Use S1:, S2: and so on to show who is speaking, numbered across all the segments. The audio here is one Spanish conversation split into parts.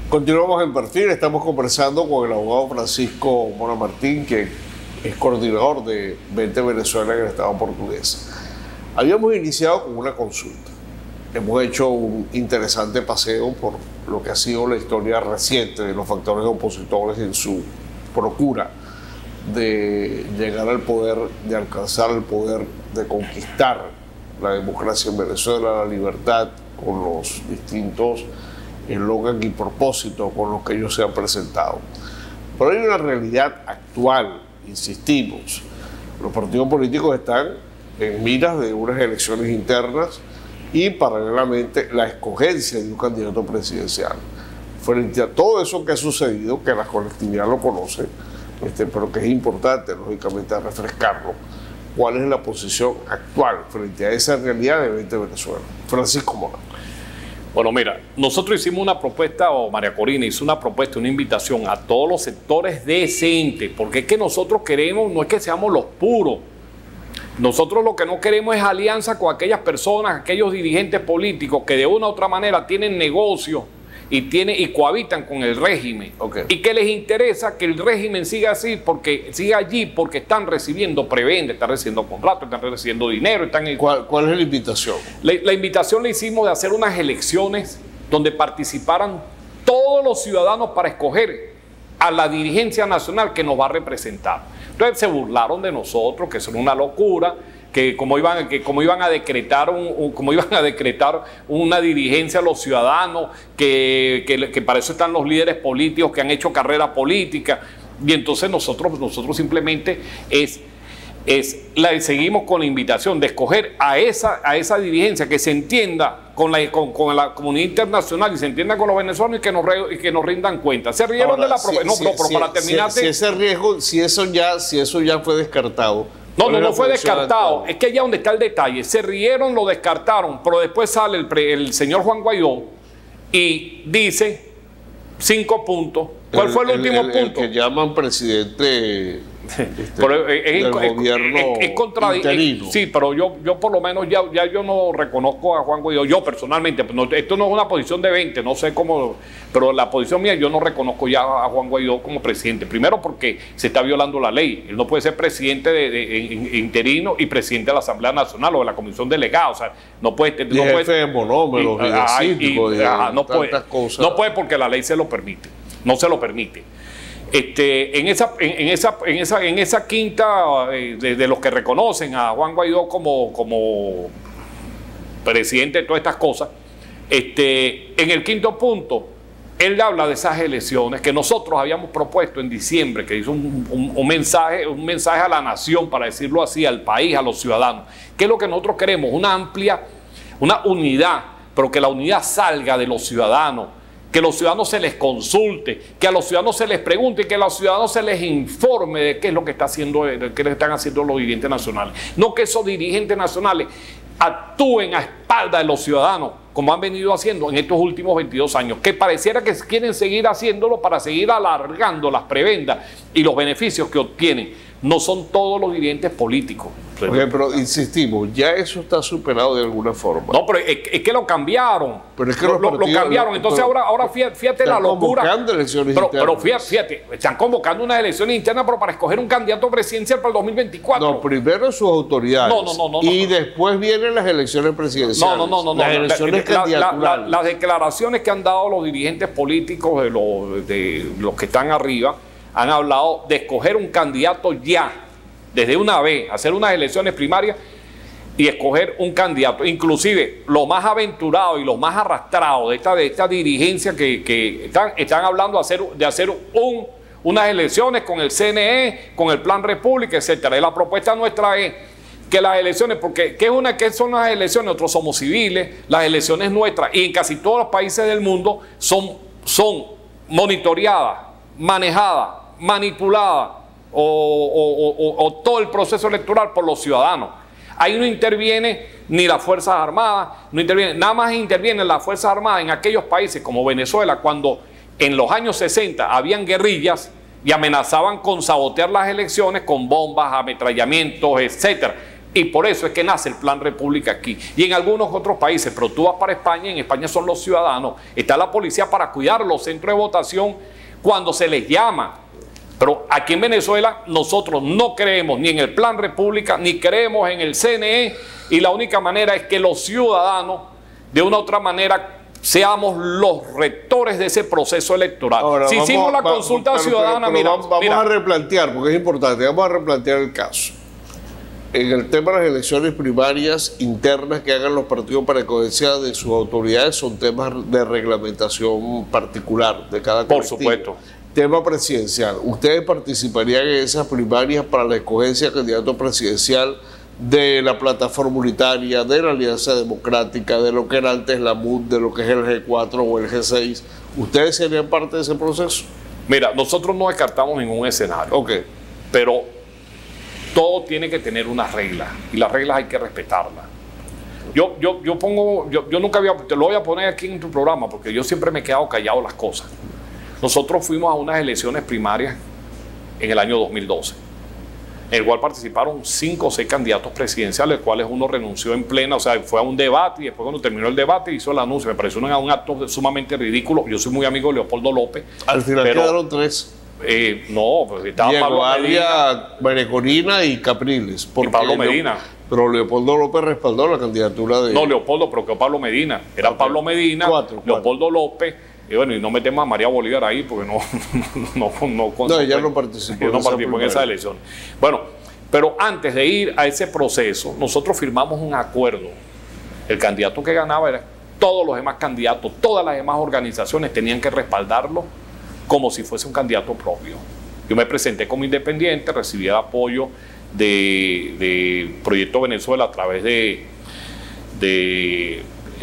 S1: Continuamos en Perfil, estamos conversando con el abogado Francisco Mora Martín, que es coordinador de Vente Venezuela en el Estado portugués. Habíamos iniciado con una consulta. Hemos hecho un interesante paseo por lo que ha sido la historia reciente de los factores opositores en su procura de llegar al poder, de alcanzar el poder, de conquistar la democracia en Venezuela, la libertad, con los distintos eslogan y propósitos con los que ellos se han presentado. Pero hay una realidad actual, insistimos. Los partidos políticos están en miras de unas elecciones internas y paralelamente la escogencia de un candidato presidencial. Frente a todo eso que ha sucedido, que la colectividad lo conoce, pero que es importante, lógicamente, refrescarlo. ¿Cuál es la posición actual frente a esa realidad de Vente Venezuela? Francisco Mora.
S2: Bueno, mira, nosotros hicimos una propuesta, o María Corina hizo una propuesta, una invitación a todos los sectores decentes, porque es que nosotros queremos, no es que seamos los puros, nosotros lo que no queremos es alianza con aquellas personas, aquellos dirigentes políticos que de una u otra manera tienen negocios y cohabitan con el régimen, y que les interesa que el régimen siga así, siga allí porque están recibiendo prebendas, están recibiendo contratos, están recibiendo dinero.
S1: ¿Cuál es la invitación?
S2: La invitación la hicimos de hacer unas elecciones donde participaran todos los ciudadanos para escoger a la dirigencia nacional que nos va a representar. Entonces se burlaron de nosotros, que son una locura, que como iban a decretar una dirigencia a los ciudadanos, que para eso están los líderes políticos que han hecho carrera política. Y entonces nosotros simplemente seguimos con la invitación de escoger a esa dirigencia que se entienda con la comunidad internacional y se entienda con los venezolanos y que nos rindan cuenta. Se rieron
S1: ahora,
S2: de la propuesta. Pero para terminar,
S1: si eso ya fue descartado.
S2: No fue descartado. Es que ya donde está el detalle. Se rieron, lo descartaron, pero después sale el señor Juan Guaidó y dice 5 puntos. ¿Cuál fue el último punto?
S1: El que llaman presidente del gobierno interino.
S2: Sí, pero yo por lo menos ya yo no reconozco a Juan Guaidó. Yo personalmente, esto no es una posición de 20, no sé cómo, pero la posición mía, yo no reconozco ya a Juan Guaidó como presidente. Primero porque se está violando la ley. Él no puede ser presidente interino y presidente de la Asamblea Nacional o de la Comisión Delegada. O sea, no puede.
S1: Jefe de monómeros,
S2: no puede porque la ley se lo permite. No se lo permite. En esa quinta de los que reconocen a Juan Guaidó como presidente de todas estas cosas, en el quinto punto, él habla de esas elecciones que nosotros habíamos propuesto en diciembre, que hizo un mensaje a la nación, para decirlo así, al país, a los ciudadanos. ¿Qué es lo que nosotros queremos? Una unidad, pero que la unidad salga de los ciudadanos, que a los ciudadanos se les consulte, que a los ciudadanos se les pregunte y que a los ciudadanos se les informe de qué es lo que están haciendo los dirigentes nacionales. No que esos dirigentes nacionales actúen a espaldas de los ciudadanos, como han venido haciendo en estos últimos 22 años, que pareciera que quieren seguir haciéndolo para seguir alargando las prebendas y los beneficios que obtienen. No son todos los dirigentes políticos.
S1: Pero insistimos, ya eso está superado de alguna forma.
S2: No, pero es que lo cambiaron.
S1: Pero es que
S2: lo cambiaron. Entonces ahora fíjate la locura. Pero fíjate, están convocando unas elecciones internas, pero para escoger un candidato presidencial para el 2024.
S1: No, primero sus autoridades. Y después vienen las elecciones presidenciales. Las elecciones candidaturales.
S2: Las declaraciones que han dado los dirigentes políticos de los que están arriba han hablado de escoger un candidato ya, desde una vez, hacer unas elecciones primarias y escoger un candidato. Inclusive, lo más aventurado y lo más arrastrado de esta dirigencia que están hablando de hacer unas elecciones con el CNE, con el Plan República, etcétera. Y la propuesta nuestra es que las elecciones, porque ¿qué son las elecciones? Nosotros somos civiles, las elecciones nuestras, y en casi todos los países del mundo son monitoreadas, manejadas, manipulada o todo el proceso electoral por los ciudadanos. Ahí no interviene ni las Fuerzas Armadas, nada más intervienen las Fuerzas Armadas en aquellos países como Venezuela, cuando en los años 60 habían guerrillas y amenazaban con sabotear las elecciones con bombas, ametrallamientos, etcétera. Y por eso es que nace el Plan República aquí. Y en algunos otros países, pero tú vas para España, en España son los ciudadanos, está la policía para cuidar los centros de votación cuando se les llama. Pero aquí en Venezuela nosotros no creemos ni en el Plan República, ni creemos en el CNE, y la única manera es que los ciudadanos, de una u otra manera, seamos los rectores de ese proceso electoral.
S1: Ahora,
S2: si hicimos la consulta ciudadana,
S1: mira, vamos a replantear, porque es importante, vamos a replantear el caso. En el tema de las elecciones primarias internas que hagan los partidos para escogencia de sus autoridades son temas de reglamentación particular de cada colectivo.
S2: Por supuesto.
S1: Tema presidencial. ¿Ustedes participarían en esas primarias para la escogencia de candidato presidencial de la plataforma unitaria, de la Alianza Democrática, de lo que era antes la MUD, de lo que es el G4 o el G6? ¿Ustedes serían parte de ese proceso?
S2: Mira, nosotros no descartamos ningún escenario.
S1: Ok.
S2: Pero todo tiene que tener unas reglas, y las reglas hay que respetarlas. Yo nunca te lo voy a poner aquí en tu programa, porque yo siempre me he quedado callado las cosas. Nosotros fuimos a unas elecciones primarias en el año 2012, en el cual participaron 5 o 6 candidatos presidenciales, de los cuales uno renunció en plena, o sea, fue a un debate, y después cuando terminó el debate hizo el anuncio. Me pareció un acto sumamente ridículo. Yo soy muy amigo de Leopoldo López.
S1: Al final quedaron 3.
S2: No, pues estaba
S1: Diego Arria, María Corina y Capriles.
S2: Y Pablo Medina.
S1: Pero Leopoldo López respaldó la candidatura de...
S2: No, Leopoldo, pero que Pablo Medina. Era okay. Pablo Medina, Leopoldo López, y bueno, y no metemos a María Bolívar ahí porque no,
S1: ella no participó
S2: en esa elección. Bueno, pero antes de ir a ese proceso, nosotros firmamos un acuerdo. El candidato que ganaba era todos los demás candidatos, todas las demás organizaciones tenían que respaldarlo como si fuese un candidato propio. Yo me presenté como independiente, recibí el apoyo de Proyecto Venezuela a través del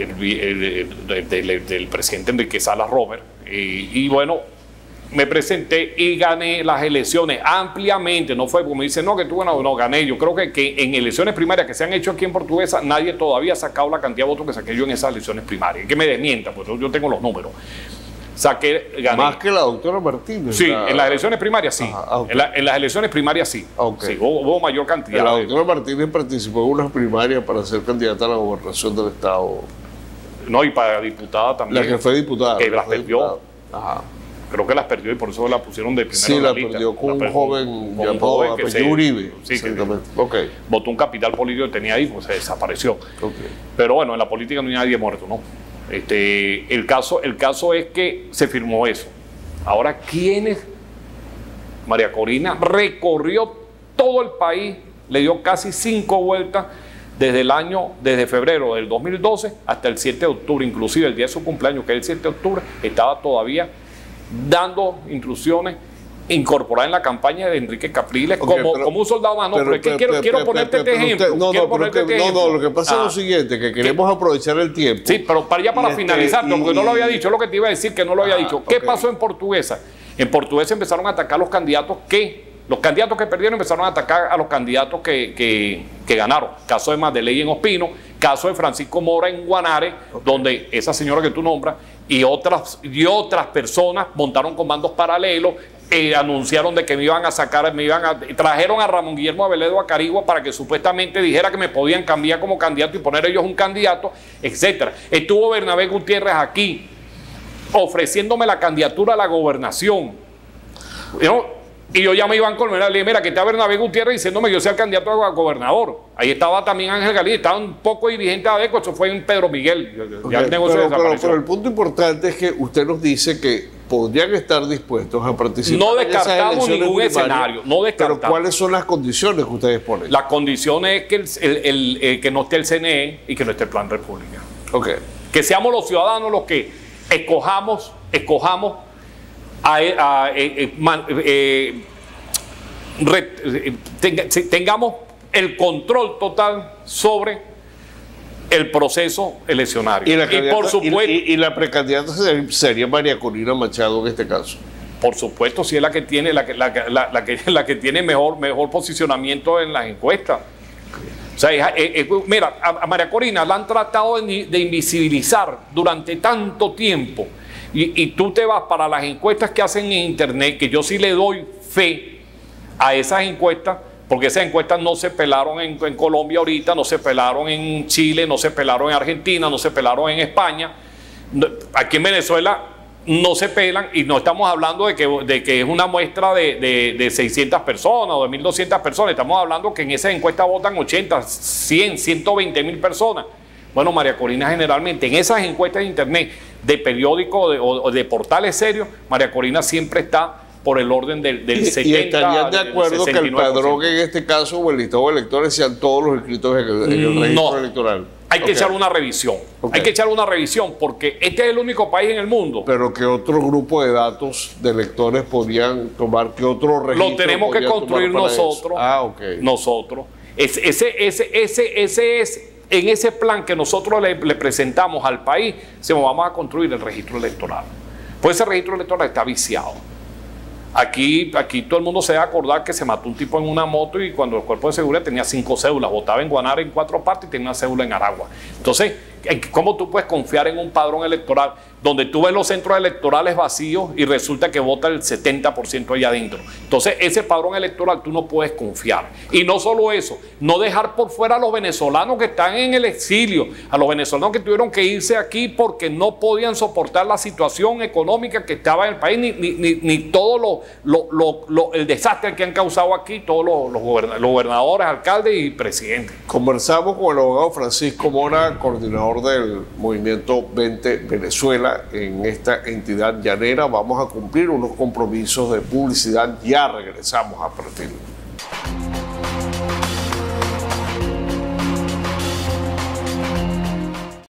S2: presidente Enrique Salas Robert, y bueno, me presenté y gané las elecciones ampliamente. No fue como me dicen, no, que tú no gané. Yo creo que en elecciones primarias que se han hecho aquí en Portuguesa, nadie todavía ha sacado la cantidad de votos que saqué yo en esas elecciones primarias. Que me desmienta, pues yo tengo los números. Gané.
S1: Más que la doctora Martínez.
S2: Sí, en las elecciones primarias sí. Okay. En las elecciones primarias sí.
S1: Okay.
S2: Sí, hubo mayor cantidad.
S1: La doctora Martínez participó en unas primarias para ser candidata a la gobernación del Estado.
S2: No, y para diputada también.
S1: La que fue diputada.
S2: Que las perdió. Ajá. Creo que las perdió y por eso la pusieron de primera.
S1: Sí, la perdió con un joven llamado Uribe.
S2: Sí, exactamente. Okay. Votó un capital político que tenía ahí, pues se desapareció. Okay. Pero bueno, en la política no hay nadie muerto, ¿no? El caso es que se firmó eso. Ahora, ¿quiénes? María Corina recorrió todo el país, le dio casi 5 vueltas desde febrero del 2012 hasta el 7 de octubre, inclusive el día de su cumpleaños, que es el 7 de octubre, estaba todavía dando instrucciones incorporar en la campaña de Enrique Capriles como un soldado más. No, pero es que quiero ponerte este ejemplo.
S1: No, lo que pasa es lo siguiente, que queremos aprovechar el tiempo.
S2: Sí, pero para finalizar, porque no lo había dicho, lo que te iba a decir que no lo había dicho. ¿Qué pasó en Portuguesa? En Portuguesa empezaron a atacar los candidatos los candidatos que perdieron empezaron a atacar a los candidatos que ganaron. Caso de Madeleine en Ospino, caso de Francisco Mora en Guanare, donde esa señora que tú nombras y otras personas montaron comandos paralelos. Anunciaron de que me iban a sacar, trajeron a Ramón Guillermo Aveledo a Carigua para que supuestamente dijera que me podían cambiar como candidato y poner ellos un candidato, etcétera. Estuvo Bernabé Gutiérrez aquí ofreciéndome la candidatura a la gobernación. Y yo llamé a Iván Colmenar, le dije, mira, que está Bernabé Gutiérrez diciéndome que yo sea el candidato a gobernador. Ahí estaba también Ángel Galí, estaba un poco dirigente de ADECO, eso fue en Pedro Miguel. Ya el negocio desapareció.
S1: Pero el punto importante es que usted nos dice que podrían estar dispuestos a participar.
S2: No descartamos ningún escenario. No descartamos.
S1: Pero ¿cuáles son las condiciones que ustedes ponen?
S2: Las condiciones es que que no esté el CNE y que no esté el Plan República.
S1: Okay.
S2: Que seamos los ciudadanos los que escojamos tengamos el control total sobre el proceso eleccionario.
S1: Y por supuesto, y la precandidata sería María Corina Machado en este caso.
S2: Por supuesto, si es la que tiene la que tiene mejor posicionamiento en las encuestas. O sea, mira, a María Corina la han tratado de invisibilizar durante tanto tiempo. Y tú te vas para las encuestas que hacen en internet, que yo sí le doy fe a esas encuestas, porque esas encuestas no se pelaron en Colombia ahorita, no se pelaron en Chile, no se pelaron en Argentina, no se pelaron en España. Aquí en Venezuela no se pelan, y no estamos hablando de que es una muestra de 600 personas o de 1.200 personas. Estamos hablando que en esas encuestas votan 80, 100, 120.000 personas. Bueno, María Corina, generalmente en esas encuestas de internet, de periódicos o de portales serios, María Corina siempre está por el orden del 70%.
S1: ¿Y estarían de acuerdo que el padrón en este caso o el listado de electores sean todos los inscritos en el registro electoral?
S2: Hay que echar una revisión. Hay que echar una revisión porque este es el único país en el mundo.
S1: Pero ¿qué otro grupo de datos de electores podrían tomar? ¿Qué otro registro?
S2: Lo tenemos que construir nosotros. Nosotros. En ese plan que nosotros le presentamos al país, vamos a construir el registro electoral. Pues ese registro electoral está viciado. Aquí todo el mundo se debe acordar que se mató un tipo en una moto y cuando el cuerpo de seguridad tenía 5 cédulas, votaba en Guanare en 4 partes y tenía una cédula en Aragua. Entonces, ¿cómo tú puedes confiar en un padrón electoral donde tú ves los centros electorales vacíos y resulta que vota el 70% allá adentro? Entonces, ese padrón electoral tú no puedes confiar. Y no solo eso, no dejar por fuera a los venezolanos que están en el exilio, a los venezolanos que tuvieron que irse aquí porque no podían soportar la situación económica que estaba en el país, ni todo el desastre que han causado aquí todos los gobernadores, alcaldes y presidentes.
S1: Conversamos con el abogado Francisco Mora, coordinador del movimiento Vente Venezuela en esta entidad llanera. Vamos a cumplir unos compromisos de publicidad. Ya regresamos a partir.